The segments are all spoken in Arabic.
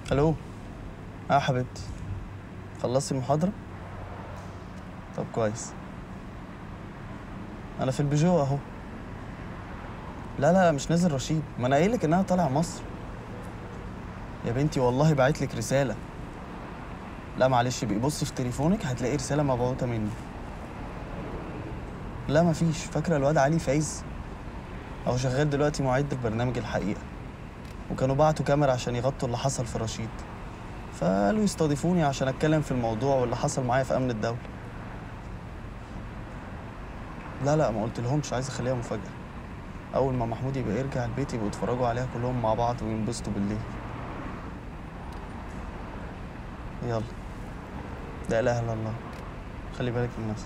الو. حبيبتي، خلصتي المحاضرة؟ طب كويس. أنا في البيجو أهو. لا مش نازل رشيد، ما أنا قايلك إن أنا طالع مصر. يا بنتي والله بعتلك رسالة. لا معلش بقي بصي في تليفونك هتلاقي رسالة مبعوتة مني. لا مفيش. فاكرة الواد علي فايز؟ أهو شغال دلوقتي معد في برنامج الحقيقة، وكانوا بعتوا كاميرا عشان يغطوا اللي حصل في رشيد، فقالوا يستضيفوني عشان أتكلم في الموضوع واللي حصل معايا في أمن الدولة. لا ما قلتلهمش، عايز أخليها مفاجأة. أول ما محمود يبقى يرجع البيت يبقوا يتفرجوا عليها كلهم مع بعض وينبسطوا بالليل. يلا. لا إله إلا الله. خلي بالك من نفسك.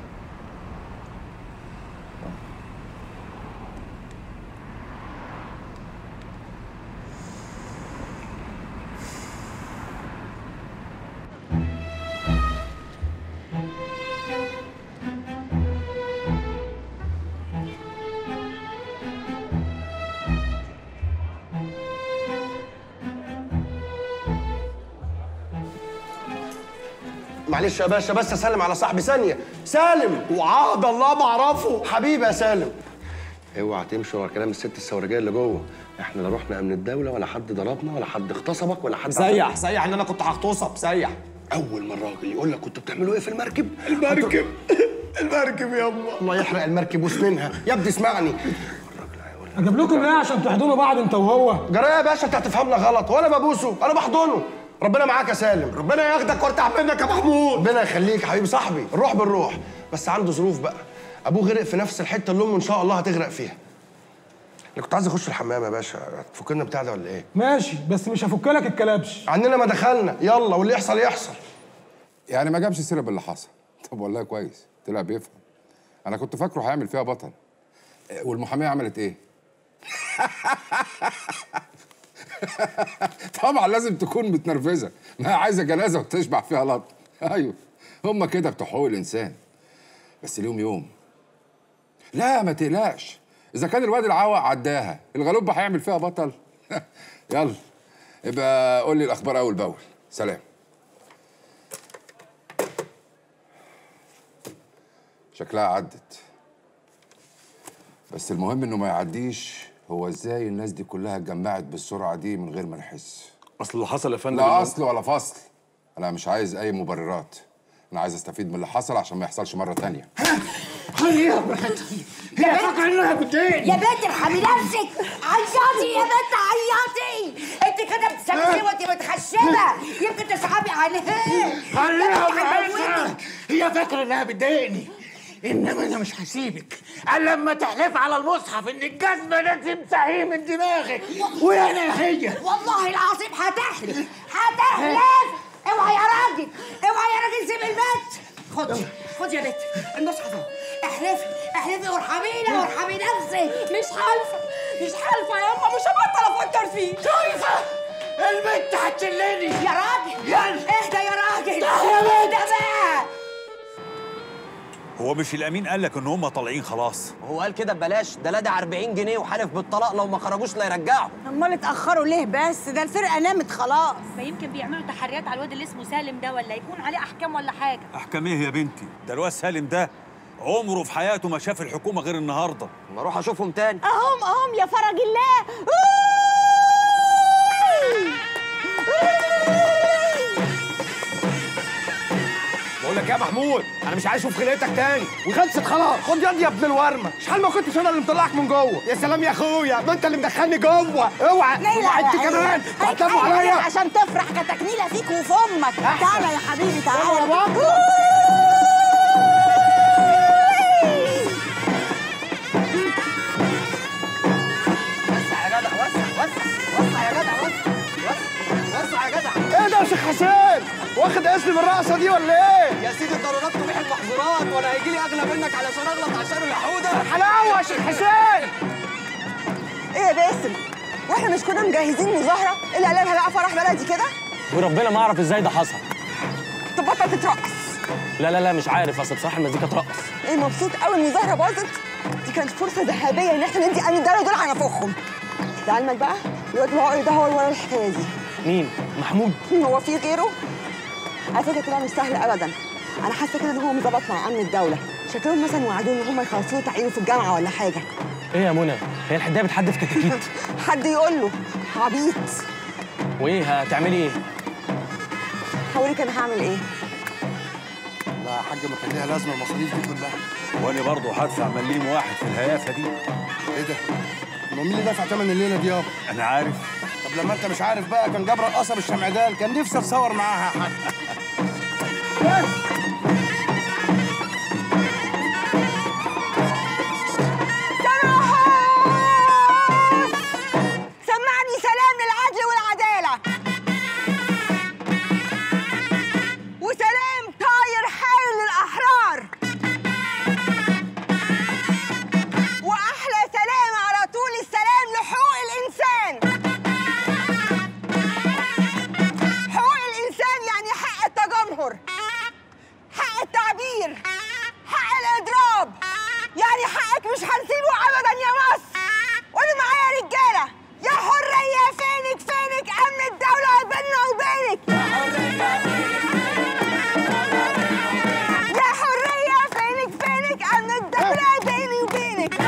معلش يا باشا، بس اسلم على صاحبي ثانيه. سالم، وعهد الله ما اعرفه حبيبي يا سالم. اوعى تمشي ورا كلام الست السورجيه اللي جوه. احنا لا رحنا امن الدوله ولا حد ضربنا ولا حد اغتصبك ولا حد سيح ان انا كنت هغتصب. سيح. اول ما الراجل يقول لك كنتوا بتعملوا ايه في المركب؟ المركب المركب يابا. الله يحرق المركب وسنينها. يا ابني اسمعني، اجيب لكم ايه عشان تحضنوا بعض انت وهو؟ جرايه يا باشا، انت هتفهمنا غلط. وانا ببوسه، انا بحضنه. ربنا معاك يا سالم. ربنا ياخدك وارتاح منك يا محمود. ربنا يخليك يا حبيبي صاحبي. الروح بالروح، بس عنده ظروف بقى. ابوه غرق في نفس الحته اللي امه ان شاء الله هتغرق فيها. انا كنت عايز اخش الحمام يا باشا. تفكرنا بتاع ده ولا ايه؟ ماشي، بس مش هفك لك الكلبش. عننا ما دخلنا. يلا واللي يحصل يحصل. يعني ما جابش سيره باللي حصل. طب والله كويس، طلع بيفهم. انا كنت فاكره هيعمل فيها بطل. والمحاميه عملت ايه؟ طبعا لازم تكون متنرفزه، ما هي عايزه جنازه وتشبع فيها لط. ايوه هم كده بتوع حقوق الانسان، بس اليوم يوم. لا ما تقلقش، اذا كان الواد العوق عداها، الغلوب هيعمل فيها بطل. يلا يبقى قول لي الاخبار اول باول. سلام. شكلها عدت، بس المهم انه ما يعديش. هو ازاي الناس دي كلها اتجمعت بالسرعه دي من غير ما نحس؟ اصل اللي حصل يا فندم لا اصل ولا فصل. انا مش عايز اي مبررات، انا عايز استفيد من اللي حصل عشان ما يحصلش مره تانية. خليها براحتي. هي فاكره انها بتضايقني. يا بنت ارحمي نفسك. عيطي يا بنت عيطي. انت كده بتسامحي وانت متخشبه، يمكن تصعبي عليها. خليها براحتها. هي فاكره انها بتضايقني، انما انا مش هسيبك الا لما تحلف على المصحف ان الجزمه لازم تمسحيه من دماغك. وانا هي والله العظيم هتحلف. اوعى يا راجل، اوعى يا راجل، سيب البنت. خدي يا بنت المصحف اهو. احلفي وارحمينا وارحمي نفسك. مش حالفه يا اما، مش هبطل افكر فيه. شايفه البنت هتشلني. يا راجل يلا اهدى يا راجل، اهدى بقى. هو مش الامين قال لك ان هم طالعين خلاص؟ هو قال كده ببلاش، ده لدع 40 جنيه وحلف بالطلاق لو ما خرجوش لا يرجعوا. امال اتاخروا ليه بس؟ ده الفرقه نامت خلاص. ما يمكن بيعملوا تحريات على الواد اللي اسمه سالم ده، ولا يكون عليه احكام ولا حاجه. احكام ايه يا بنتي؟ ده الواد سالم ده عمره في حياته ما شاف الحكومه غير النهارده. ما اروح اشوفهم تاني. اهم يا فرج الله. بقول لك يا محمود، انا مش عايز اشوف خلقتك تاني وخلصت خلاص. خد ياض يا ابن الورمه، شحال ما كنتش انا اللي مطلعك من جوه. يا سلام يا اخويا، ما انت اللي مدخلني جوه. اوعى انت كمان تعتموا عليا عشان تفرح كتكنيله فيك وفي امك. تعالى يا حبيبي تعالى. وسع يا جدع، وسع يا جدع، وسع يا جدع. ايه ده يا شيخ حسين؟ واخد اسمي بالرقصه دي ولا ايه؟ يا سيدي الضرورات تبيح المحظورات، وانا هيجي لي اغلى منك علشان اغلط عشان الحوده. حلاوه يا شيخ حسين. ايه يا باسم؟ واحنا مش كنا مجهزين مظاهره اللي قلبها بقى فرح بلدي كده؟ وربنا ما اعرف ازاي ده حصل. تبطل تترقص. لا مش عارف، اصل بصراحه المزيكا ترقص. ايه مبسوط قوي المظاهره باظت؟ دي كانت فرصه ذهبيه ان احنا ندي امن الدوله دول على نفوخهم. لعلمك بقى الواد العقري ده هو اللي ورا الحكايه دي. مين؟ محمود؟ هو في غيره؟ على فكره طلع مش سهل ابدا. انا حاسه كده ان هو مظبط مع امن الدوله، شكلهم مثلا وعدوه ان هم يخلصوا تعيينه في الجامعه ولا حاجه. ايه يا منى؟ هي الحدايه بتحدف كتاكيت؟ حد يقول له عبيط. وايه هتعملي ايه؟ هوريك انا هعمل ايه. لا يا حاج ما كان ليها لازمه المصاريف دي كلها. وانا برضه هدفع مليم واحد في الهيافه دي. ايه ده؟ امال مين اللي دفع ثمن الليله دي يابا؟ انا عارف. طب لما انت مش عارف بقى كان جاب رقاصه بالشمعدان، كان نفسي اتصور معاها يا حاج. سمعني سلام للعدل والعداله، وسلام طاير حايل للاحرار، واحلى سلام على طول السلام لحقوق الانسان. حقوق الانسان يعني حق التجمهر، حق التعبير، حق الاضراب، يعني حقك مش هنسيبه ابدا يا مصر. قولوا معايا يا رجاله، يا حريه فينك فينك امن الدوله بيننا وبينك. يا حريه فينك فينك امن الدوله بيني وبينك.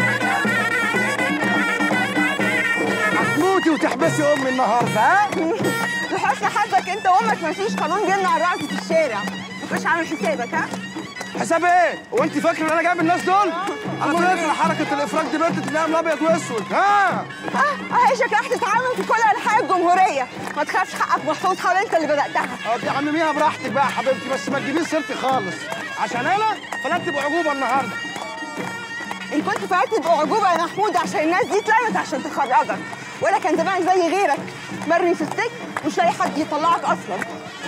هتموتي وتحبسي امي النهارده ها؟ لحسن حظك انت وامك مفيش قانون جبنا على الرقص في الشارع، مش عامل حسابك ها؟ حساب ايه؟ وانت فاكره ان انا جايب الناس دول؟ على فكره حركه الافراج دي بنت تنام ابيض واسود ها؟ اهي شكلك تتعامل في كل انحاء الجمهوريه، ما تخافش حقك محفوظ، حاول انت اللي بداتها. دي عمميها براحتك بقى يا حبيبتي، بس ما تجيبيش سيرتي خالص عشان انا فلتت بعجوبه النهارده. ان كنت فلتت بعجوبه يا محمود عشان الناس دي اتلمت عشان تخرجك، ولا كان زمان زي غيرك مرمي في السجن مش لاقي حد يطلعك اصلا.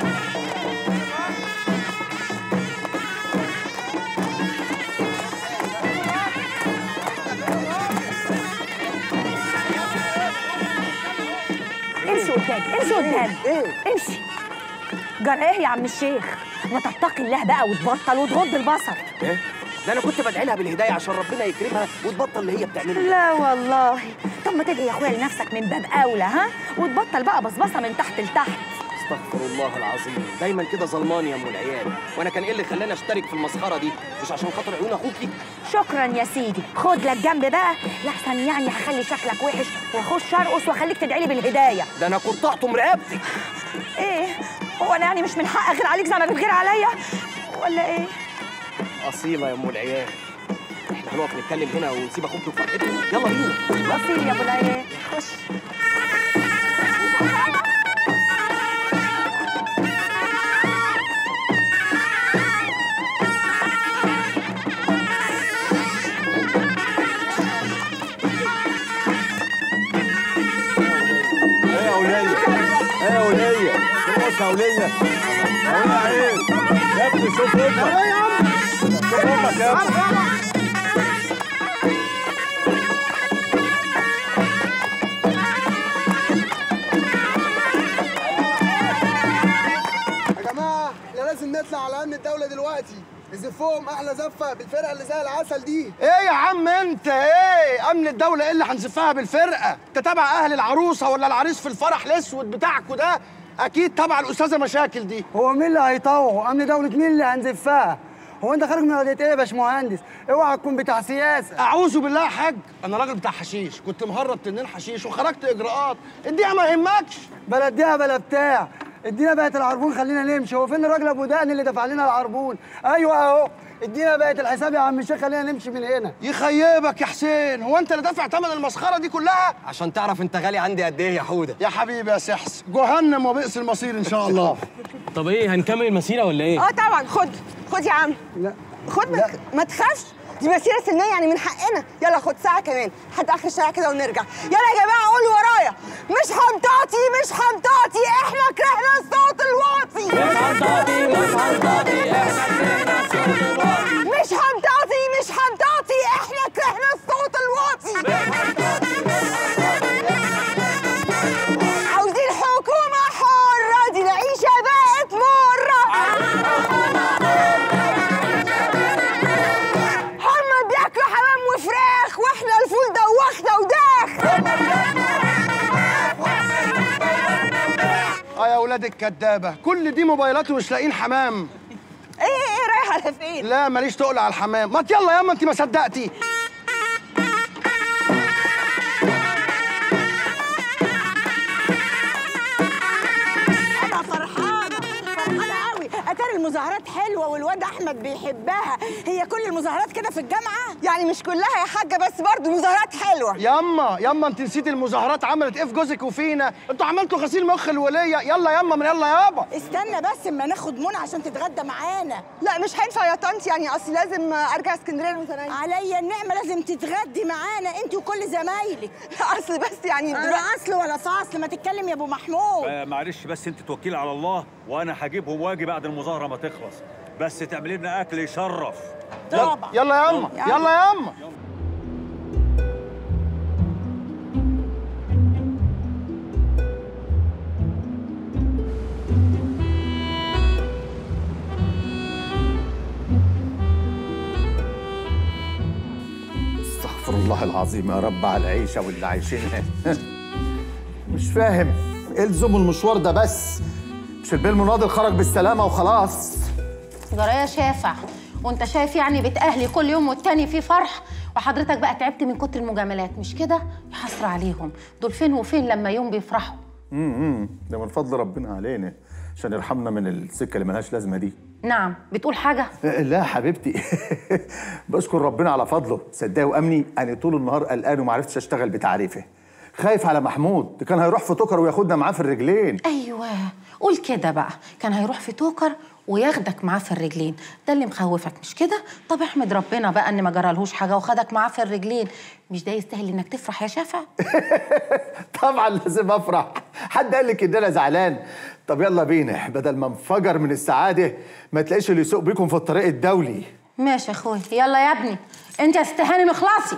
امشي قدام، امشي قدام، امشي. جرى ايه يا عم الشيخ؟ ما تتقي الله بقى وتبطل وتغض البصر. ايه؟ ده انا كنت بدعي لها بالهدايه عشان ربنا يكرمها وتبطل اللي هي بتعمله. لا والله، طب ما تدعي يا اخويا لنفسك من باب اولى ها، وتبطل بقى بصبصه من تحت لتحت. استغفر الله العظيم، دايما كده ظلمان يا ام العيال، وانا كان ايه اللي خلاني اشترك في المسخره دي؟ مش عشان خاطر عيون اخوكي؟ شكرا يا سيدي، خد لك جنب بقى لحسن يعني هخلي شكلك وحش واخش ارقص واخليك تدعي لي بالهدايه. ده انا كنت اقطم رقبتك. ايه؟ هو انا يعني مش من حق اغير عليك زي ما بتغير عليا ولا ايه؟ اصيله يا ام العيال. احنا هنقف نتكلم هنا ونسيب اخوك وفرحته، يلا بينا. اصيل يا ابو العيال، خش. يا ولية يا عيب يا ابني، شوف امك. شوف امك يا ابني. يا جماعه احنا لازم نطلع على امن الدوله دلوقتي، نزفهم احلى زفه بالفرقه اللي زي العسل دي. ايه يا عم انت ايه؟ امن الدوله ايه اللي هنزفها بالفرقه؟ انت تبع اهل العروسه ولا العريس في الفرح الاسود بتاعكوا ده؟ اكيد تبع الاستاذه مشاكل دي. هو مين اللي هيطوعوا؟ امن دوله مين اللي هنزفها؟ هو انت خارج من قضيه ايه يا باشمهندس؟ اوعى تكون بتاع سياسه. اعوذ بالله يا حاج، انا راجل بتاع حشيش، كنت مهرب تنين حشيش وخرجت اجراءات، اديها ما يهمكش. بلا اديها بلا بتاع، ادينا بقت العربون خلينا نمشي. هو فين الراجل ابو دقن اللي دفع لنا العربون؟ ايوه اهو، ادينا بقت الحساب يا عم الشيخ، خلينا نمشي من هنا. يخيبك يا حسين، هو انت اللي دافع ثمن المسخره دي كلها؟ عشان تعرف انت غالي عندي قد ايه يا حوده. يا حبيبي يا سحس، جهنم وبئس المصير ان شاء الله. طب ايه، هنكمل المسيره ولا ايه؟ طبعا، خد يا عم. لا خد، ما تخافش، دي مسيره سلميه يعني من حقنا. يلا خد ساعه كمان لحد اخر الشارع كده ونرجع. يلا يا جماعه قولوا ورايا، مش همطاطي مش همطاطي، احنا كرهنا الصوت الواطي. مش همطاطي مش همطاطي، احنا كرهنا الصوت الواطي. مش همطاطي مش همطاطي، احنا كرهنا الصوت الواطي. عاوزين حكومه حره، دي العيشه بقت مره. هم بياكلوا حمام وفراخ واحنا الفول دوخنا وداخ. يا ولاد الكدابه، كل دي موبايلات ومش لاقيين حمام. ايه رايحه على فين؟ لا ماليش تقل على الحمام، ما يلا ياما انت ما صدقتي. انا فرحانه قوي، اتاري المظاهرات حلوه والواد احمد بيحبها. هي كل المظاهرات كده في الجامعه؟ يعني مش كلها يا حاجه، بس برضه المظاهرات حلوه. ياما انت نسيتي المظاهرات عملت ايه في جوزك وفينا؟ انتوا عملتوا غسيل مخ الوليه. يلا ياما من يلا يابا. استنى بس اما ناخد منى عشان تتغدى معانا. لا مش هينفع يا طنط، يعني اصل لازم ارجع اسكندريه المتنايل. عليا النعمه لازم تتغدي معانا انت وكل زمايلك. اصل بس يعني لا اصل ولا فاصل، ما تتكلم يا ابو محمود. معلش بس انت توكلي على الله وانا هجيبهم واجي بعد المظاهره ما تخلص، بس تعملي لنا اكل يشرف. طبعا. يلا ياما يلا ياما. استغفر الله العظيم يا رب على العيشه واللي عايشينها. مش فاهم ايه لزوم المشوار ده بس؟ مش البيه المناضل خرج بالسلامه وخلاص. جرايه شافع، وانت شايف يعني بيت اهلي كل يوم والتاني فيه فرح، وحضرتك بقى تعبت من كتر المجاملات، مش كده؟ يحسر عليهم، دول فين وفين لما يوم بيفرحوا. ده من فضل ربنا علينا عشان يرحمنا من السكه اللي ملهاش لازمه دي. نعم، بتقول حاجه؟ لا حبيبتي. بشكر ربنا على فضله، صدقي وامني انا طول النهار قلقان وما عرفتش اشتغل بتعريفه. خايف على محمود، ده كان هيروح في توكر وياخدنا معاه في الرجلين. ايوه قول كده بقى، كان هيروح في توكر وياخدك معاه في الرجلين، ده اللي مخوفك مش كده؟ طب احمد ربنا بقى ان ما جرالهوش حاجه وخدك معاه في الرجلين، مش ده يستاهل انك تفرح يا شافع؟ طبعا لازم افرح، حد قال لك ان انا زعلان؟ طب يلا بينا، بدل ما انفجر من السعاده ما تلاقيش اللي يسوق بيكم في الطريق الدولي. ماشي يا اخويا، يلا يا ابني انت يا ست هانم اخلصي.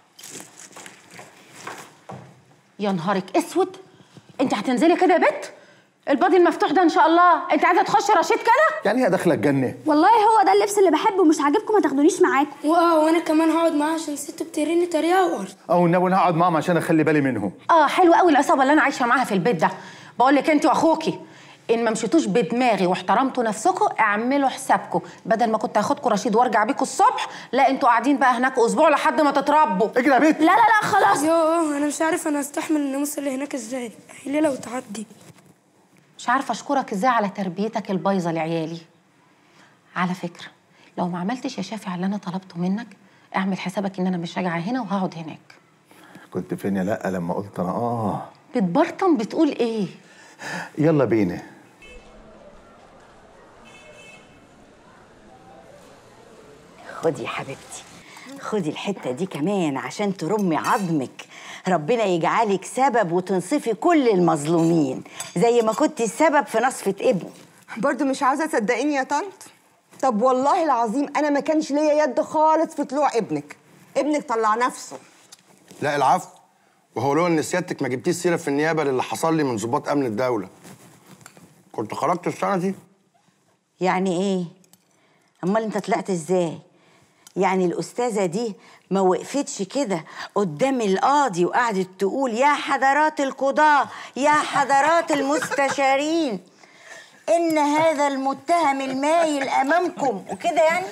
يا نهارك اسود، انت هتنزلي كده يا بت؟ البادي المفتوح ده ان شاء الله انت عايزه تخشي رشيد كده؟ يعني هي داخله الجنه؟ والله هو ده اللبس اللي بحبه، مش عاجبكم ما تاخدونيش معاكم. وانا كمان هقعد معاه عشان ست بتريني طريقه وارد. وانا هقعد معاهم عشان اخلي بالي منهم. حلو قوي العصابه اللي انا عايشه معاها في البيت ده. بقول لك انت واخوكي ان ما مشيتوش بدماغي واحترمتوا نفسكم اعملوا حسابكم، بدل ما كنت هاخدكم رشيد وارجع بيكم الصبح، لا انتوا قاعدين بقى هناك اسبوع لحد ما تتربوا. اجري يا بيت. لا خلاص. انا مش عارف انا استحمل الناموس اللي هناك ازاي، ليله وتعدي. مش عارفه اشكرك ازاي على تربيتك البايظه لعيالي. على فكره لو ما عملتش يا شافع اللي انا طلبته منك، اعمل حسابك ان انا مش راجعه هنا وهقعد هناك. كنت فين يا لا لما قلت انا بتبرطم بتقول ايه؟ يلا بينا. خدي يا حبيبتي، خدي الحته دي كمان عشان ترمي عظمك، ربنا يجعلك سبب وتنصفي كل المظلومين زي ما كنتي السبب في نصفة ابني. برضو مش عاوزه تصدقيني يا طنط؟ طب والله العظيم انا ما كانش ليا يد خالص في طلوع ابنك طلع نفسه. لا العفو، وهو لو ان سيادتك ما جبتيش سيره في النيابه للي حصل لي من ضباط امن الدوله كنت خرجت السنه دي. يعني ايه؟ امال انت طلعت ازاي؟ يعني الأستاذة دي ما وقفتش كده قدام القاضي وقعدت تقول يا حضرات القضاة يا حضرات المستشارين إن هذا المتهم المايل أمامكم وكده يعني؟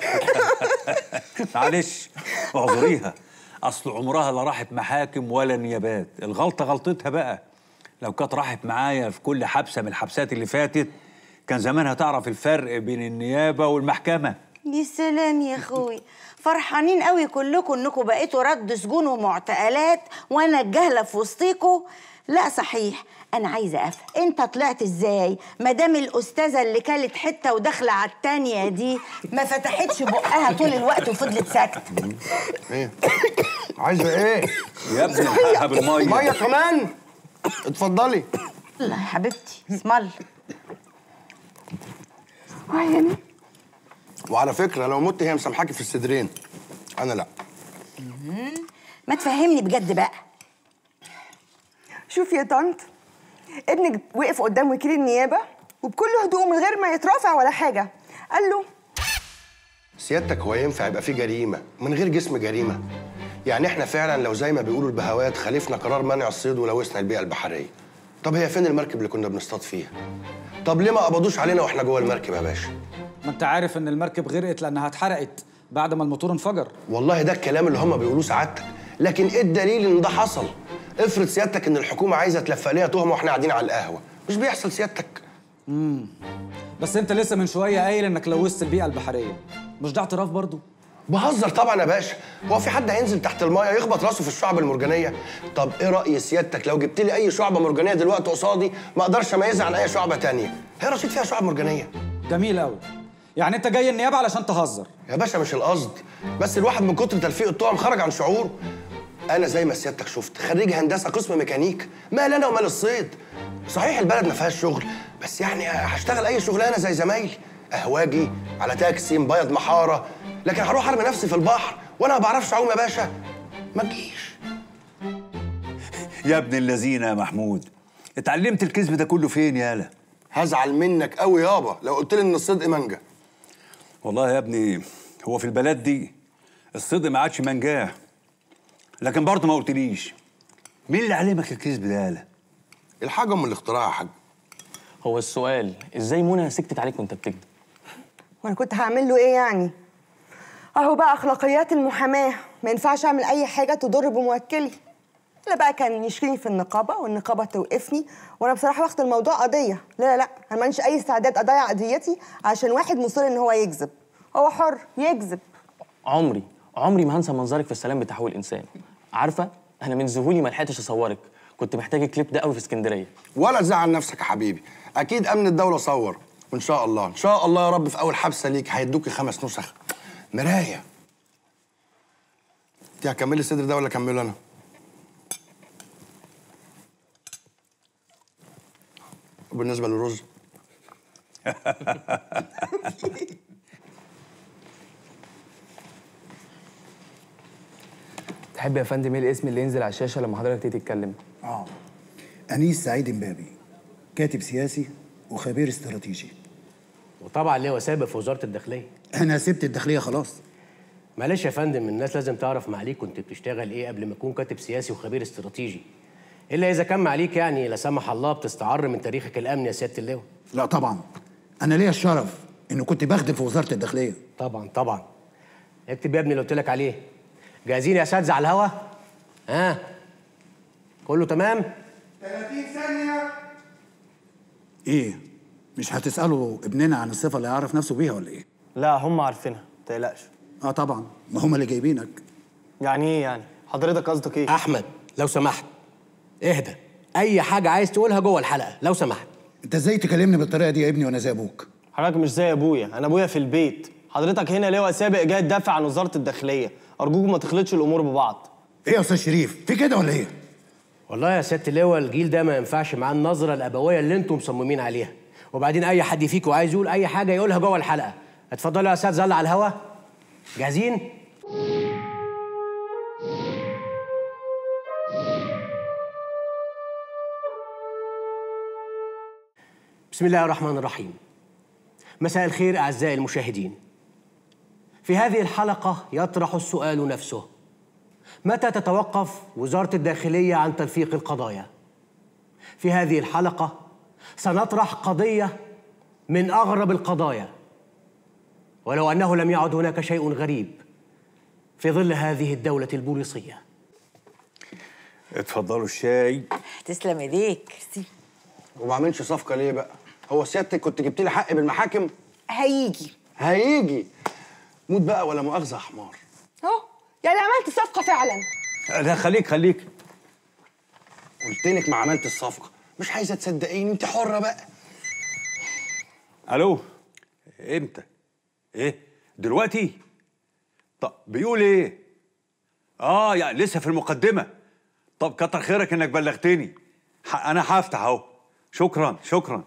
معلش اعذريها، اصل عمرها لا راحت محاكم ولا نيابات، الغلطة غلطتها بقى. لو كانت راحت معايا في كل حبسة من الحبسات اللي فاتت كان زمانها تعرف الفرق بين النيابة والمحكمة. يا سلام يا اخوي، فرحانين قوي كلكم انكم بقيتوا رد سجون ومعتقلات وانا الجهله في وسطيكم. لا صحيح، انا عايزه افهم انت طلعت ازاي ما دام الاستاذه اللي كلت حته وداخله على التانيه دي ما فتحتش بقها طول الوقت وفضلت ساكته. ايه عايزه ايه يا ابني؟ الحقها بالميه. ميه كمان؟ اتفضلي. الله يا حبيبتي، اسم الله. عيني. وعلى فكره لو مت هي مسامحاكي في الصدرين، انا لا. ما تفهمني بجد بقى. شوفي يا طنط، ابنك وقف قدام وكيل النيابه وبكل هدوء من غير ما يترافع ولا حاجه، قال له سيادتك هو ينفع يبقى فيه جريمه من غير جسم جريمه؟ يعني احنا فعلا لو زي ما بيقولوا البهوات خالفنا قرار منع الصيد ولوثنا البيئه البحريه، طب هي فين المركب اللي كنا بنصطاد فيها؟ طب ليه ما قبضوش علينا واحنا جوه المركب يا باشا؟ ما انت عارف ان المركب غرقت لانها اتحرقت بعد ما الموتور انفجر. والله ده الكلام اللي هم بيقولوه سعادتك، لكن ايه الدليل ان ده حصل؟ افرض سيادتك ان الحكومه عايزه تلفق ليها تهمه واحنا قاعدين على القهوه، مش بيحصل سيادتك. بس انت لسه من شويه قايل انك لوثت البيئه البحريه، مش ده اعتراف برضو؟ بهزر طبعا يا باشا، هو في حد هينزل تحت المايه يخبط راسه في الشعب المرجانيه؟ طب ايه راي سيادتك لو جبت لي اي شعبه مرجانيه دلوقتي قصادي ما اقدرش اميزها عن اي شعبه تانية؟ هي رشيد فيها شعب مرجانيه. جميل قوي. يعني انت جاي النيابه علشان تهزر؟ يا باشا مش القصد، بس الواحد من كتر تلفيق التهم خرج عن شعوره. انا زي ما سيادتك شفت خريج هندسه قسم ميكانيك، مال انا ومال الصيد. صحيح البلد ما فيهاش شغل، بس يعني هشتغل اي شغلانه زي زمايلي، قهواجي على تاكسي مبيض محاره، لكن هروح ارمي نفسي في البحر وانا ما بعرفش اعوم يا باشا؟ ما تجيش. يا ابن اللذين يا محمود، اتعلمت الكذب ده كله فين يالا؟ هزعل منك قوي يابا لو قلت لي ان الصدق منجا. والله يا ابني هو في البلد دي الصدق ما عادش منجاه، لكن برضه ما قلتليش مين اللي علمك الكذب ده يالا؟ الحاجه ام الاختراع يا حاج. هو السؤال ازاي منى سكتت عليك وانت بتكذب؟ وانا كنت هعمل له ايه يعني؟ اهو بقى اخلاقيات المحاماه، ما ينفعش اعمل اي حاجه تضر بموكلي. لا بقى كان يشكيني في النقابه والنقابه توقفني، وانا بصراحه واخد الموضوع قضيه. لا انا ما عنديش اي استعداد اضيع قضيتي عشان واحد مصر ان هو يكذب. هو حر يكذب. عمري ما هنسى منظرك في السلام بتاع حقوق الانسان. عارفه انا من ذهولي ما لحقتش اصورك، كنت محتاج الكليب ده قوي في اسكندريه. ولا تزعل نفسك يا حبيبي، اكيد امن الدوله صور، وان شاء الله ان شاء الله يا رب في اول حبسه ليك هيدوكي 5 نسخ مرايه. انت هكملي الصدر ده ولا اكمله انا؟ وبالنسبه للرز تحب يا فندم ايه الاسم اللي ينزل على الشاشه لما حضرتك تيجي تتكلم؟ أنيس سعيد إمبابي، كاتب سياسي وخبير استراتيجي. وطبعا ليه سابق في وزاره الداخليه. أنا سبت الداخلية خلاص. معلش يا فندم، الناس لازم تعرف معاليك كنت بتشتغل ايه قبل ما تكون كاتب سياسي وخبير استراتيجي. الا اذا كان معاليك يعني لا سمح الله بتستعر من تاريخك الامني يا سياده اللواء. لا طبعا، أنا ليا الشرف إنه كنت بخدم في وزارة الداخلية. طبعا اكتب يا ابني اللي قلت لك عليه. جاهزين يا اساتذه على الهوا؟ ها كله تمام؟ 30 ثانية. إيه؟ مش هتسألوا ابننا عن الصفة اللي يعرف نفسه بيها ولا إيه؟ لا هم عارفينها، ما تقلقش. طبعا، ما هم اللي جايبينك. يعني إيه يعني؟ حضرتك قصدك إيه؟ احمد لو سمحت اهدى، اي حاجه عايز تقولها جوه الحلقه لو سمحت. أنت إزاي تكلمني بالطريقة دي يا ابني وأنا زي أبوك؟ حضرتك مش زي أبويا، أنا أبويا في البيت. حضرتك هنا لواء سابق جاي تدافع عن وزارة الداخلية، أرجوك ما تخلطش الأمور ببعض. إيه يا أستاذ شريف؟ في كده ولا إيه؟ والله يا سياده اللواء الجيل ده ما ينفعش معاه النظره الابويه اللي انتم مصممين عليها. وبعدين اي حد فيكم عايز يقول اي حاجه يقولها جوه الحلقه. اتفضلوا يا اساتذه يلا على الهوا. جاهزين؟ بسم الله الرحمن الرحيم. مساء الخير اعزائي المشاهدين. في هذه الحلقه يطرح السؤال نفسه: متى تتوقف وزارة الداخلية عن تلفيق القضايا؟ في هذه الحلقة سنطرح قضية من أغرب القضايا، ولو أنه لم يعد هناك شيء غريب في ظل هذه الدولة البوليسية. اتفضلوا الشاي. تسلم ايديك. وما بعملش صفقه ليه بقى؟ هو سيادتك كنت جبت لي حقي بالمحاكم؟ هيجي موت بقى ولا مؤاخذه يا حمار. اهو يعني عملت صفقه فعلا. لا خليك قلت لك ما عملت الصفقه، مش عايزه تصدقيني، انت حره بقى. الو امتى؟ ايه دلوقتي؟ طب بيقول ايه؟ يعني لسه في المقدمه. طب كتر خيرك انك بلغتني. انا هفتح اهو. شكرا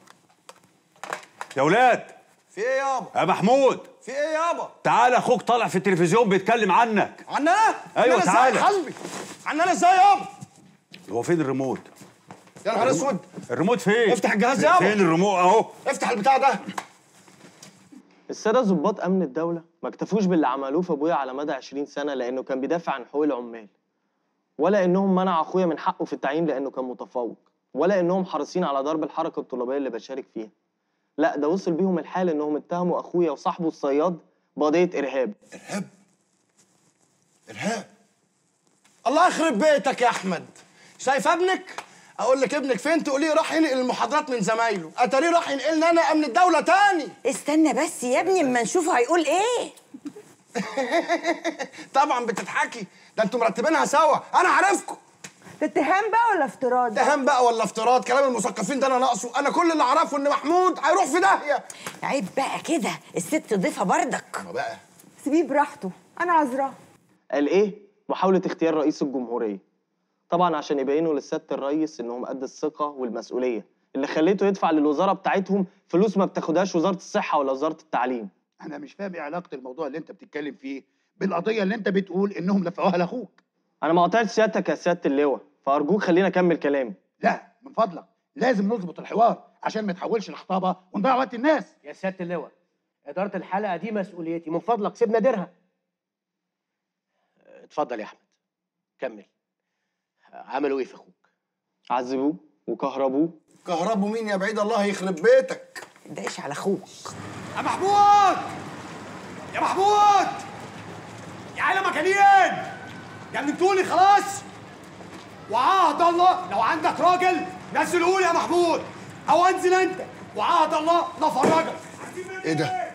يا ولاد. في ايه يابا؟ يا محمود في ايه يابا؟ تعال اخوك طالع في التلفزيون بيتكلم عنك. عننا؟ ايوه تعالى. حسبي عننا ازاي يابا؟ هو فين الريموت؟ يا نهار اسود. الريموت فين؟ افتح الجهاز يابا. فين الريموت اهو؟ افتح البتاع ده. السادة ضباط أمن الدولة ما اكتفوش باللي عملوه في أبويا على مدى 20 سنة لأنه كان بيدافع عن حقوق العمال، ولا إنهم منعوا أخويا من حقه في التعيين لأنه كان متفوق. ولا انهم حريصين على ضرب الحركه الطلابيه اللي بشارك فيها. لا، ده وصل بيهم الحال انهم اتهموا اخويا وصاحبه الصياد بقضيه ارهاب. ارهاب؟ الله يخرب بيتك يا احمد. شايف ابنك؟ اقول لك ابنك فين تقوليه راح ينقل المحاضرات من زمايله، اتاريه راح ينقلني انا امن الدوله تاني. استنى بس يا ابني اما نشوفه هيقول ايه. طبعا بتضحكي، ده انتوا مرتبينها سوا، انا عارفكم. ده اتهام بقى ولا افتراض؟ اتهام بقى ولا افتراض؟ كلام المثقفين ده انا ناقصه، انا كل اللي اعرفه ان محمود هيروح في داهيه. عيب بقى كده، الست ضيفه بردك. ما بقى سيبيه براحته، انا عذراه. قال ايه؟ محاوله اختيار رئيس الجمهوريه. طبعا عشان يبينوا للسياده الرئيس انهم قد الثقه والمسؤوليه اللي خليته يدفع للوزاره بتاعتهم فلوس ما بتاخدهاش وزاره الصحه ولا وزاره التعليم. انا مش فاهم ايه علاقه الموضوع اللي انت بتتكلم فيه بالقضيه اللي انت بتقول انهم دفعوها لاخوك. انا ما قطعتش سيادتك يا سياده اللواء، فارجوك خليني اكمل كلامي. لا من فضلك، لازم نظبط الحوار عشان ما يتحولش لخطابه ونضيع وقت الناس. يا سياده اللواء، اداره الحلقه دي مسؤوليتي، من فضلك سيبنا ديرها. اتفضل يا احمد كمل. عملوا ايه في اخوك؟ عذبوه وكهربوه. كهربوا مين يا بعيد الله يخرب بيتك؟ دايش على اخوك. يا محمود، يا محمود، يا عيله مكانين، جننتوني خلاص. وعهد الله لو عندك راجل نزله لي يا محمود، او انزل انت، وعهد الله نفرجك. ايه ده؟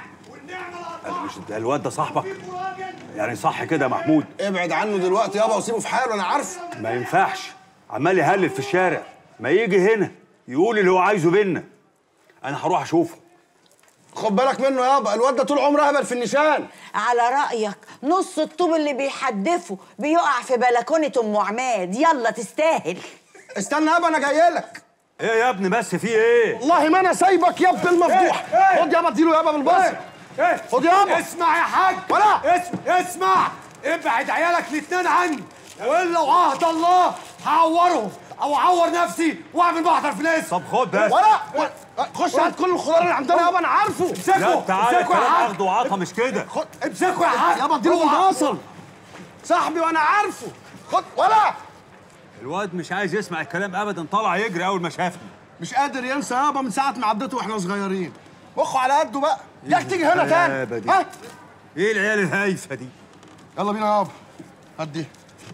مش ده الواد ده صاحبك؟ يعني صح كده يا محمود؟ ابعد عنه دلوقتي يابا وسيبه في حاله، انا عارفه. ما ينفعش، عمال يهلل في الشارع، ما يجي هنا يقول اللي هو عايزه بينا. انا هروح اشوفه. خد بالك منه يابا، الواد ده طول عمره هبل في النشان. على رأيك نص الطوب اللي بيحدفه بيقع في بلكونة ام عماد، يلا تستاهل. استنى يابا انا جاي لك. ايه يا ابني بس في ايه؟ والله ما انا سايبك يا ابن المفضوح. خد يابا اديله يابا بالبصر. خد يابا. اسمع يا حاج، ولا اسمع، ابعد عيالك الاتنين عني، والا وعهد الله هعورهم او اعور نفسي واعمل محضر في ناس. طب خد بس. ولا خش هات كل الخضار اللي عندنا يابا، انا عارفه. امسكوا. لا تعالى، امسكوا يا حاج. اخده وعطا مش كده. خد امسكوا يا حاج يابا اديله بالبصر. صاحبي وانا عارفه. خد ولا. الواد مش عايز يسمع الكلام ابدا، طلع يجري اول ما شافني. مش قادر ينسى يابا من ساعه ما عدته واحنا صغيرين. مخه على قده بقى. ياك تيجي هنا تاني. ها؟ ايه العيال الهايفه دي؟ يلا بينا يابا. هات دي.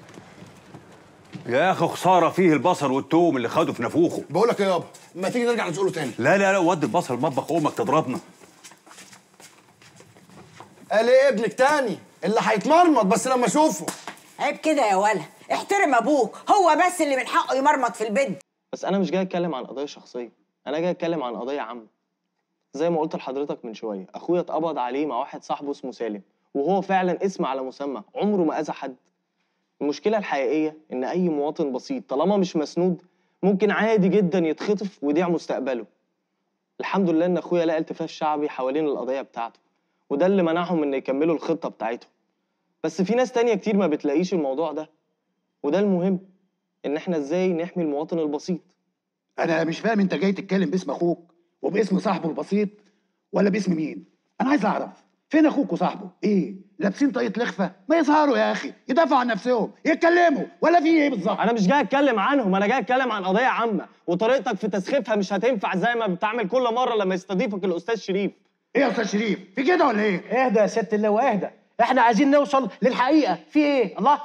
يا اخي خساره فيه البصل والثوم اللي خدوا في نافوخه. بقول لك ايه يابا، ما تيجي نرجع نسأله تاني. لا لا لا، ودي البصل المطبخ، امك تضربنا. قال ايه ابنك تاني؟ اللي هيتمرمط بس لما اشوفه. عيب كده يا ولا، احترم ابوك، هو بس اللي من حقه يمرمط في البيت. بس انا مش جاي اتكلم عن قضيه شخصيه، انا جاي اتكلم عن قضيه عامه. زي ما قلت لحضرتك من شويه، اخويا اتقبض عليه مع واحد صاحبه اسمه سالم، وهو فعلا اسم على مسمى، عمره ما اذى حد. المشكله الحقيقيه ان اي مواطن بسيط طالما مش مسنود ممكن عادي جدا يتخطف ويضيع مستقبله. الحمد لله ان اخويا لقى التفاف شعبي حوالين القضيه بتاعته، وده اللي منعهم ان يكملوا الخطه بتاعتهم. بس في ناس تانية كتير ما بتلاقيش الموضوع ده، وده المهم، ان احنا ازاي نحمي المواطن البسيط. انا مش فاهم انت جاي تتكلم باسم اخوك وباسم صاحبه البسيط ولا باسم مين؟ انا عايز اعرف فين اخوك وصاحبه؟ ايه؟ لابسين طاقية لخفه؟ ما يظهروا يا اخي، يدافعوا عن نفسهم، يتكلموا، ولا في ايه بالظبط؟ انا مش جاي اتكلم عنهم، انا جاي اتكلم عن قضيه عامه، وطريقتك في تسخيفها مش هتنفع زي ما بتعمل كل مره لما يستضيفك الاستاذ شريف. ايه يا استاذ شريف؟ في كده ولا ايه؟ اهدى يا سياده اللواء اهدى، احنا عايزين نوصل للحقيقه، في ايه؟ الله.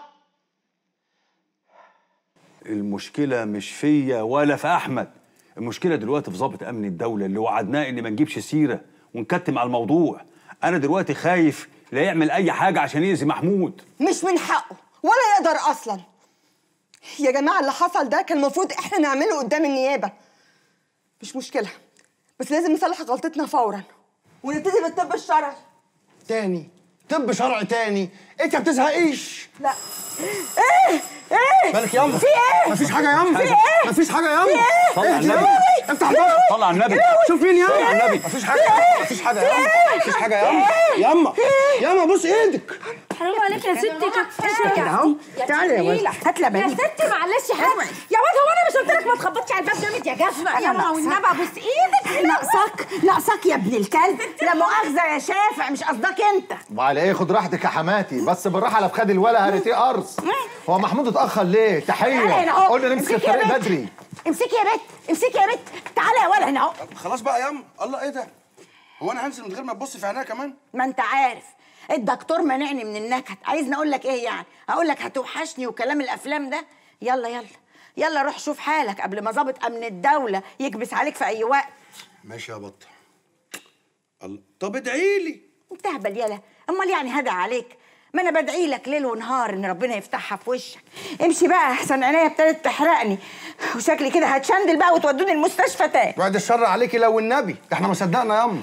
المشكله مش فيا ولا في احمد، المشكله دلوقتي في ضابط امن الدوله اللي وعدناه ان ما نجيبش سيره ونكتم على الموضوع. انا دلوقتي خايف لا يعمل اي حاجه عشان يأذي محمود. مش من حقه ولا يقدر اصلا. يا جماعه اللي حصل ده كان المفروض احنا نعمله قدام النيابه. مش مشكله، بس لازم نصلح غلطتنا فورا ونبتدي بالطب الشرعي. تاني؟ طب شرعي تاني؟ انت ما بتزهقيش؟ لا. ايه؟ ايه؟ مالك ياما؟ في ايه؟ مفيش حاجه ياما. في ايه؟ مفيش حاجه ياما. في ايه؟ صلى على النبي. افتح الباب. صلى على النبي. شوف مين ياما. صلى على النبي. مفيش حاجه. مفيش حاجه ياما. مفيش حاجه ياما. ياما ياما بص ايدك. حرام عليك يا ستي، كده اهو. تعالي يا ولد، هات لبن. يا ستي معلش يا حاج. يا واد هو انا مش قلت لك ما تخبطش على الباب جامد يا جزمه؟ يا ماما والنبي ابوس ايدك. ناقصك يا ابن الكلب. لا مؤاخذه يا شافع، مش قصدك انت. وعلى ايه؟ خد راحتك يا حماتي، بس بالراحه لا بخد الولا هرتيه قرص. هو محمود اتاخر ليه؟ تحيه. قول له نمسك الطريق بدري. امسكي يا بت، امسكي يا بت. تعالى يا ولا هنا اهو. خلاص بقى يا الله ايه ده؟ هو انا هنزل من غير ما تبص في عينيا كمان؟ ما انت عارف الدكتور منعني من النكد. عايزني اقول لك ايه يعني؟ اقول لك هتوحشني وكلام الافلام ده؟ يلا يلا يلا روح شوف حالك قبل ما ضابط امن الدوله يكبس عليك في اي وقت. ماشي يا بطه. الله، طب ادعي لي. انت هبل يالا، امال يعني هدى عليك؟ ما انا بدعي لك ليل ونهار ان ربنا يفتحها في وشك. امشي بقى احسن عينيا ابتدت تحرقني وشكلي كده هتشندل بقى وتودوني المستشفى تاني. بعد الشر عليكي لو النبي، ده احنا ما صدقنا يا امي.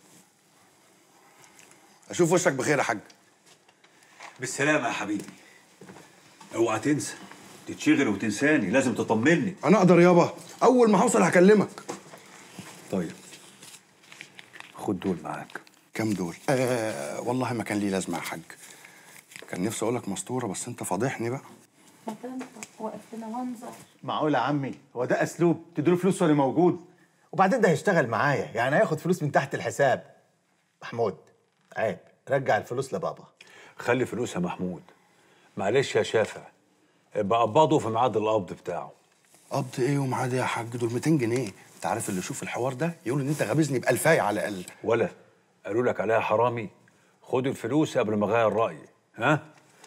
اشوف وشك بخير يا حاج. بالسلامة يا حبيبي. اوعى تنسى تتشغل وتنساني، لازم تطمني. انا اقدر يابا، اول ما هوصل هكلمك. طيب خد دول معاك. كام دول؟ والله ما كان لي لازمه يا حاج. كان نفسي اقول لك مستوره بس انت فاضحني بقى. واقف لنا منظر. معقول يا عمي هو ده اسلوب تديله فلوس وانا موجود؟ وبعدين ده هيشتغل معايا، يعني هياخد فلوس من تحت الحساب. محمود عيب، رجع الفلوس لبابا. خلي فلوس يا محمود. معلش يا شافع، ابقى قبضه في ميعاد القبض بتاعه. قبض ايه وميعاد ايه يا حاج؟ دول 200 جنيه. انت عارف اللي يشوف الحوار ده يقول ان انت غابزني ب2000 على الاقل. ولا قالوا لك عليها حرامي؟ خد الفلوس قبل ما اغير رايي. ها؟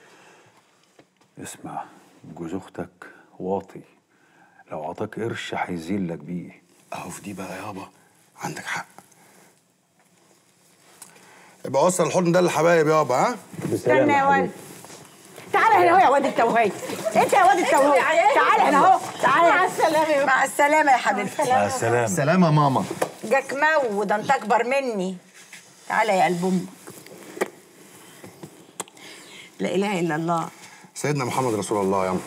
اسمع، جوز اختك واطي، لو عطاك قرش هيذلك بيه. اهو في دي بقى يابا عندك حق. يبقى وصل الحضن ده للحبايب يابا. ها؟ استنى يا ولد. تعالى هنا اهو يا واد التوهيد. انت يا واد التوهيد، تعالى هنا اهو. تعالى. مع السلامه. مع السلامه يا حبيبتي. مع السلامه. سلامه يا ماما. جاك مو ده انت اكبر مني. تعالى يا قلب امك. لا اله الا الله. سيدنا محمد رسول الله يا عم.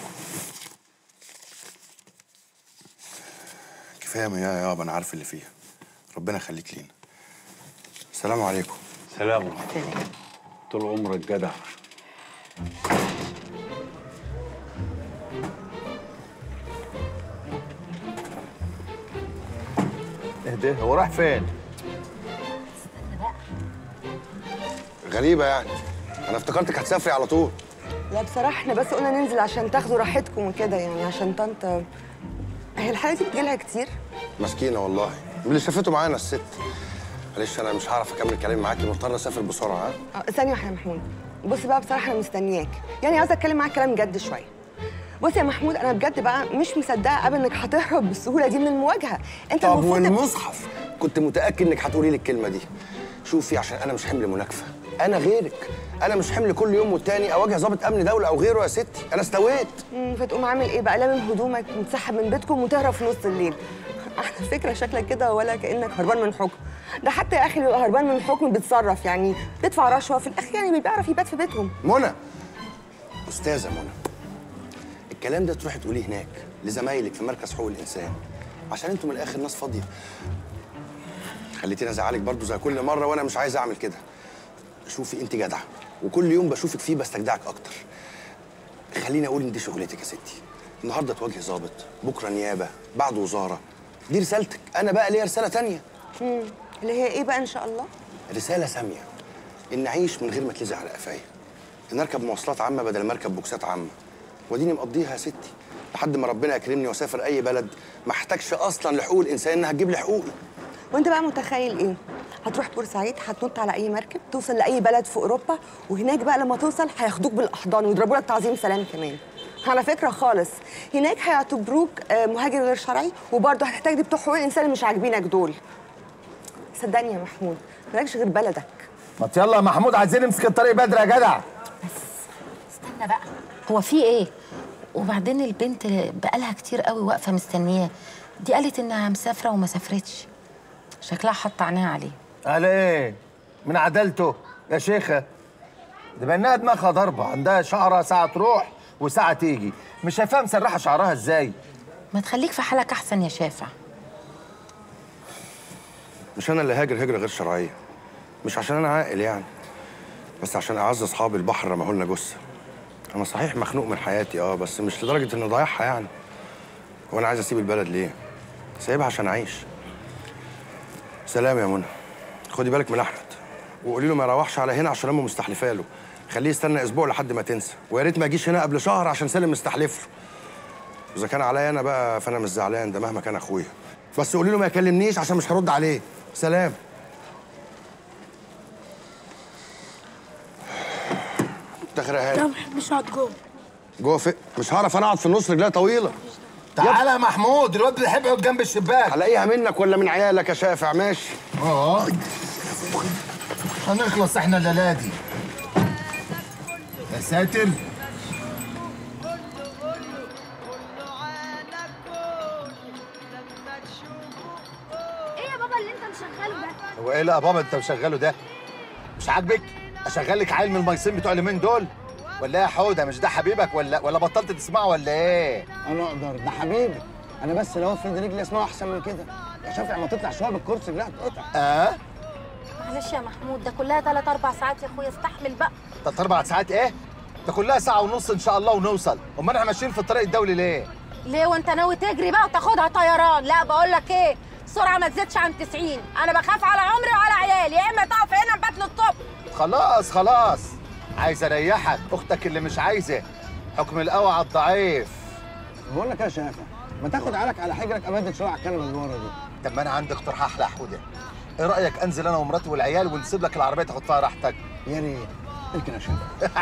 كفايه يا يابا، انا عارف اللي فيها. ربنا يخليك لينا. السلام عليكم. سلام. طول عمرك جدع. اهدى، هو راح فين؟ غريبه يعني، انا افتكرتك هتسافري على طول. لا بصراحة احنا بس قلنا ننزل عشان تاخدوا راحتكم وكده، يعني عشان طنط. هي الحالة دي بتجيلها كتير؟ مسكينه والله، من اللي شافته معانا الست. معلش انا مش هعرف اكمل كلامي معاكي، مضطر اسافر بسرعه. ها؟ ثانية واحدة يا محمود. بص بقى بصراحة أنا مستنياك، يعني عايزة أتكلم معاك كلام جد شوية. بص يا محمود، أنا بجد بقى مش مصدقة أبدا إنك هتهرب بالسهولة دي من المواجهة. أنت طب والمصحف؟ كنت متأكد إنك هتقولي لي الكلمة دي. شوفي، عشان أنا مش حمل مناكفة، أنا غيرك. أنا مش حمل كل يوم والتاني أواجه ضابط أمن دولة أو غيره يا ستي، أنا استويت. فتقوم عامل إيه بقى؟ لامم هدومك متسحب من بيتكم وتهرب في نص الليل. على فكرة شكلك كده ولا كأنك هربان من حكم. ده حتى يا أخي اللي بيبقى هربان من الحكم بيتصرف، يعني بيدفع رشوة في الآخر، يعني بيعرف يبات في بيتهم. منى، أستاذة منى، الكلام ده تروحي تقوليه هناك لزمايلك في مركز حقوق الإنسان، عشان أنتوا من الآخر ناس فاضية. خليتيني أزعلك برضو زي كل مرة وأنا مش عايز أعمل كده. شوفي، أنت جدعة وكل يوم بشوفك فيه بستجدعك أكتر. خليني أقول إن دي شغلتك يا ستي. النهارده تواجهي ضابط، بكرة نيابة، بعد وزارة. دي رسالتك. أنا بقى ليا رسالة تانية. اللي هي إيه بقى إن شاء الله؟ رسالة سامية، إن أعيش من غير ما أتلزق على قفايا، إن أركب مواصلات عامة بدل ما أركب بوكسات عامة، واديني مقضيها يا ستي لحد ما ربنا يكرمني وأسافر أي بلد ما احتاجش أصلاً لحقوق الإنسان إنها تجيب لي حقوقي. وأنت بقى متخيل إيه؟ هتروح بورسعيد، هتنط على أي مركب، توصل لأي بلد في أوروبا، وهناك بقى لما توصل هياخدوك بالأحضان ويضربوا لك تعظيم سلام كمان. على فكرة خالص، هناك هيعتبروك مهاجر غير شرعي، وبرضه هتحتاج بتوع حقوق الإنسان اللي مش عاجبينك دول. صدقني يا محمود، مالكش غير بلدك. ما يلا يا محمود، عايزين نمسك الطريق بدري يا جدع. استنى بقى، هو في ايه؟ وبعدين البنت بقالها كتير قوي واقفه مستنياه، دي قالت انها مسافره وما سافرتش، شكلها حاطه عينيها عليه. على ايه؟ من عدالته يا شيخه، دي بانها دماغها ضربه، عندها شعرها ساعه تروح وساعه تيجي، مش شايفاها مسرحه شعرها ازاي؟ ما تخليك في حالك احسن يا شافع. مش أنا اللي هاجر هجرة غير شرعية، مش عشان أنا عاقل يعني، بس عشان أعز أصحابي البحر رماهولنا لنا جثة. أنا صحيح مخنوق من حياتي بس مش لدرجة إني ضايعها يعني. وأنا عايز أسيب البلد ليه؟ سايبها عشان أعيش. سلام يا منى، خدي بالك من أحمد وقولي له ما يروحش على هنا عشان أمه مستحلفة له، خليه يستنى أسبوع لحد ما تنسى، ويا ريت ما يجيش هنا قبل شهر عشان سالم مستحلف له. اذا كان عليا انا بقى فانا مش زعلان، ده مهما كان اخويا. بس قولي له ما يكلمنيش عشان مش هرد عليه. سلام. تاخر يا هاني. لا ما بحبش اقعد جوه. جوه فين؟ مش هعرف انا اقعد في النص، رجليا طويله. تعالى يا محمود، الواد بيحب يقعد جنب الشباك. هلاقيها منك ولا من عيالك يا شافع؟ ماشي. هنخلص احنا الليله دي. يا ساتر. ايه يا بابا اللي انت مشغله ده؟ هو ايه لا يا بابا انت مشغله ده؟ مش عاجبك؟ اشغل لك عيل من الميصين بتوع اليومين دول؟ ولا ايه يا حوده؟ مش ده حبيبك ولا بطلت تسمعه ولا ايه؟ انا اقدر، ده حبيبي. انا بس لو افرد رجلي اسمعه احسن من كده. يا شافع ما تطلع شويه بالكرسي رجلها هتقطع. معلش يا محمود، ده كلها 3 4 ساعات يا اخويا، استحمل بقى. 3 4 ساعات ايه؟ ده كلها ساعة ونص ان شاء الله ونوصل. امال احنا ماشيين في الطريق الدولي ليه؟ ليه وانت ناوي تجري بقى وتاخدها طيران؟ لا بقول لك ايه، السرعه ما تزيدش عن 90. انا بخاف على عمري وعلى عيالي، يا اما تقف هنا نبات للصبح. خلاص عايز اريحك، اختك اللي مش عايزه. حكم القوي على الضعيف. بقول لك يا شافع، ما تاخد عيالك على حجرك ابدل شويه على الكنبه اللي ورا دي. طب ما انا عندي اقتراح احلى يا حوده. ايه رايك انزل انا ومراتي والعيال ونسيب لك العربيه تاخد فيها راحتك؟ يا ريت. اركن يا شافع.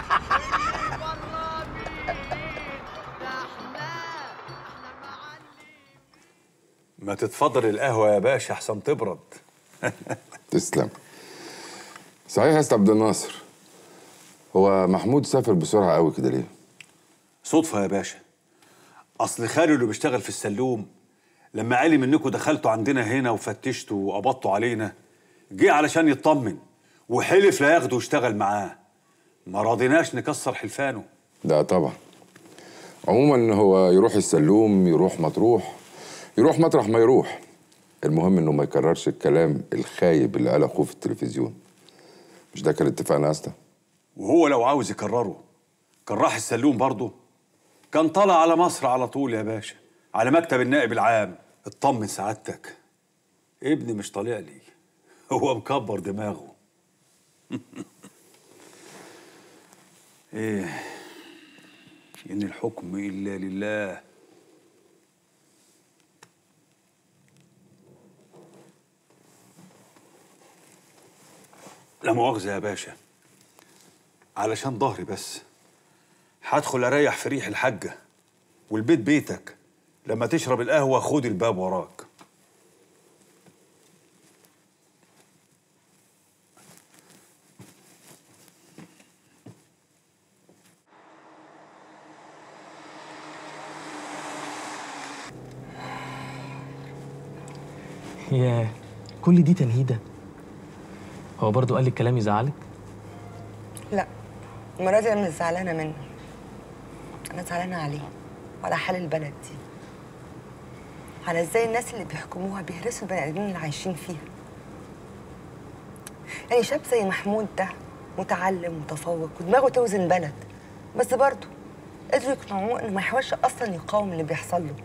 ما تتفضل القهوه يا باشا احسن تبرد. تسلم. صحيح يا استاذ عبد الناصر، هو محمود سافر بسرعه قوي كده ليه؟ صدفه يا باشا. اصل خاله اللي بيشتغل في السلوم لما علم انكم دخلتوا عندنا هنا وفتشتوا وقبضتوا علينا، جه علشان يطمن وحلف لا ياخده ويشتغل معاه. ما راضيناش نكسر حلفانه. ده طبعا. عموما هو يروح السلوم، يروح مطروح، يروح مطرح ما يروح، المهم انه ما يكررش الكلام الخايب اللي قال اخوه في التلفزيون. مش ده كان اتفاقنا يا اسطى؟ وهو لو عاوز يكرره كان راح السلوم برضه، كان طالع على مصر على طول يا باشا، على مكتب النائب العام. اطمن سعادتك، ابني مش طالع لي، هو مكبر دماغه. ايه ان الحكم الا لله. لا مؤاخذة يا باشا، علشان ظهري بس هدخل اريح في ريح الحاجة، والبيت بيتك، لما تشرب القهوة خد الباب وراك. ياه، كل دي تنهيدة؟ هو برضو قال لي الكلام يزعلك؟ لا، المرة دي أنا مش زعلانة منه، أنا زعلانة عليه وعلى حال البلد دي، على إزاي الناس اللي بيحكموها بيهرسوا البني آدمين اللي عايشين فيها. يعني شاب زي محمود ده متعلم متفوق ودماغه توزن بلد، بس برضه قدروا يقنعوه إنه ما يحاولش أصلاً يقاوم اللي بيحصل له.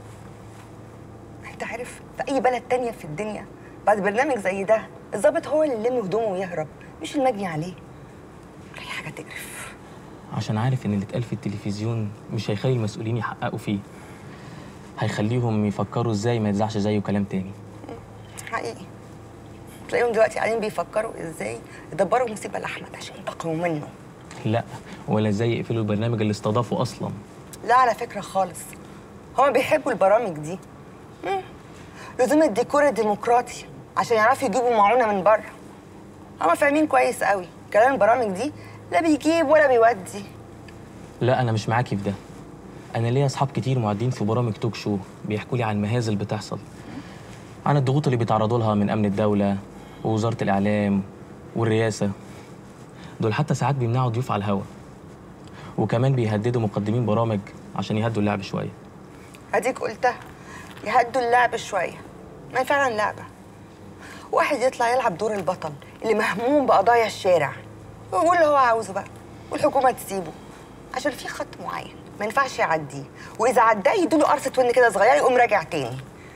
أنت عارف في أي بلد تانية في الدنيا بعد برنامج زي ده الضابط هو اللي يلم هدومه ويهرب، مش المجني عليه. أي حاجة تقرف. عشان عارف ان اللي اتقال في التلفزيون مش هيخلي المسؤولين يحققوا فيه، هيخليهم يفكروا ازاي ما يتذاعش زيه كلام تاني. حقيقي تلاقيهم دلوقتي قاعدين بيفكروا ازاي يدبروا مصيبه لاحمد عشان ينتقموا منه. لا، ولا ازاي يقفلوا البرنامج اللي استضافه اصلا. لا على فكره خالص، هما بيحبوا البرامج دي. لزوم الديكور الديمقراطي عشان يعرفوا يجيبوا معونه من بره. هما فاهمين كويس قوي كلام البرامج دي لا بيجيب ولا بيودي. لا انا مش معاكي في ده. انا ليا اصحاب كتير معدين في برامج توك شو بيحكوا لي عن المهازل اللي بتحصل، عن الضغوط اللي بيتعرضوا لها من امن الدوله ووزاره الاعلام والرئاسه. دول حتى ساعات بيمنعوا ضيوف على الهوا، وكمان بيهددوا مقدمين برامج عشان يهدوا اللعب شويه. اديك قلتها، يهدوا اللعب شويه. ما هي فعلا لعبه. واحد يطلع يلعب دور البطل اللي مهموم بقضايا الشارع ويقول اللي هو عاوزه بقى، والحكومه تسيبه عشان في خط معين ما ينفعش يعديه، واذا عداه يدوله قرصه ون كده صغيره يقوم راجع تاني.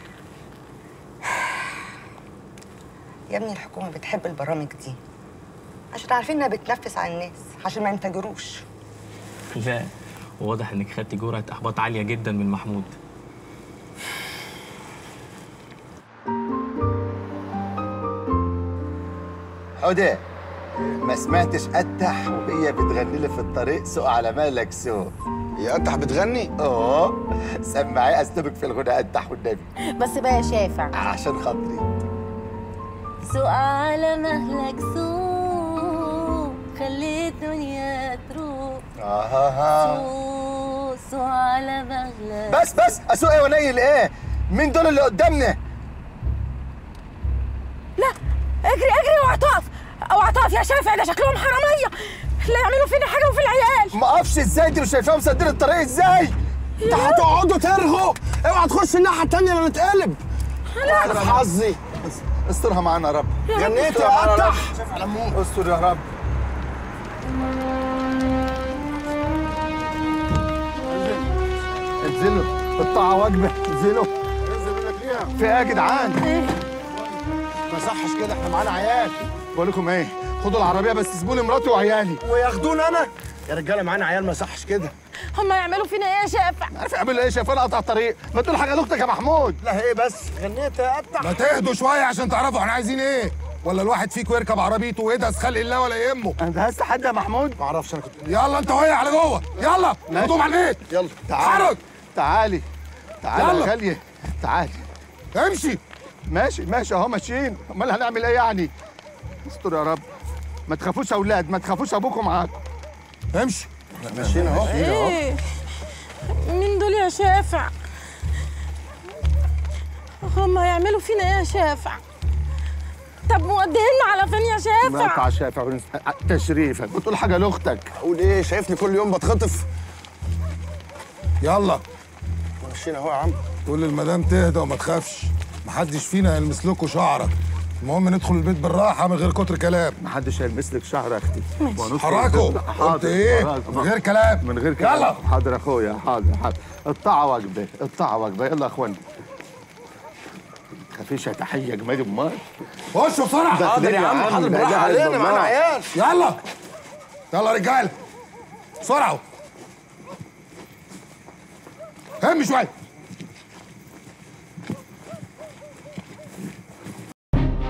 يا ابني الحكومه بتحب البرامج دي عشان عارفين انها بتنفس على الناس عشان ما ينفجروش. لا، وواضح انك خدتي جرعه احباط عاليه جدا من محمود. حودة، ما سمعتش قتح وهي بتغني لي في الطريق سوق على مالك سوق. هي قتح بتغني؟ سمعي اسلوبك في الغنى قتح والنبي. بس بقى يا شافع عشان خاطري. سوق على مهلك سوق، خلي الدنيا تروق. سوق على مهلك. بس اسوق ايه ونيل ايه؟ مين دول اللي قدامنا؟ لا اجري اوعى تقف، اوعى تقف يا شافع، ده شكلهم حراميه، لا يعملوا فينا حاجه وفي العيال. ما اقفش ازاي؟ انت مش شايفاهم مسدين الطريق ازاي؟ انت هتقعدوا ترغوا، اوعى تخش الناحيه الثانيه لا نتقلب. لا حظي، استرها معانا يا رب. جنيت يا قتح. استر يا رب. انزلوا، الطاعه واجبه، انزلوا. في ايه يا جدعان؟ ما يصحش كده، احنا معانا عيال. بقول لكم ايه؟ خدوا العربيه بس سيبوا لي مراتي وعيالي. وياخدوني انا؟ يا رجاله معانا عيال، ما يصحش كده. هم يعملوا فينا ايه يا شافع؟ عارف يعملوا ايه يا شافع؟ انا قطع الطريق، ما تقول حاجه لاختك يا محمود. لا ايه بس؟ غنيت يا قتح. ما تهدوا شويه عشان تعرفوا احنا عايزين ايه، ولا الواحد فيكم يركب عربيته ويدهس خلق الله ولا يهمه. انت دهست حد يا محمود؟ ما اعرفش انا كنت. يلا انت وهي على جوه، يلا خدوهم على البيت. يلا تعالي تعالي تعالي يا غاليه، تعالي. امشي. ماشي اهو ماشيين، امال هنعمل ايه يعني؟ استر يا رب. ما تخافوش يا اولاد، ما تخافوش، ابوكم معاكم. امشي. ماشيين اهو. ايه مين دول يا شافع؟ هم هيعملوا فينا ايه يا شافع؟ طب مودينا على فين يا شافع؟ مقطع شافع تشريفك، بتقول حاجه لاختك. اقول ايه؟ شايفني كل يوم بتخطف. يلا ماشيين اهو يا عم. قول للمدام تهدى وما تخافش، محدش فينا هيلمس لكم شعرك. المهم ندخل البيت بالراحه من غير كتر كلام. محدش هيلمس لك شعر يا اختي. حركوا. قلت ايه؟ من غير كلام. من غير كلام. يلا. حاضر يا اخويا، حاضر. الطاعه واجبه، الطاعه واجبه. يلا يا اخوانا. ما تخافيش يا تحيه جمال امال. خشوا بسرعه. حاضر يا عم، حاضر، بالراحه علينا، معانا عيال. يلا يا رجاله بسرعه. هم شويه.